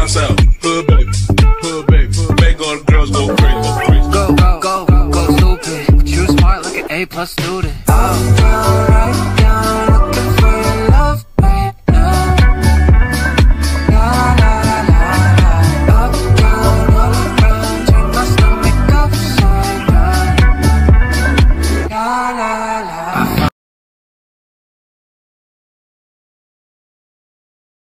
down south. Hood baby, hood baby. Make all the girls go crazy, go crazy. Go stupid. But you smart like an A+ student. Alright.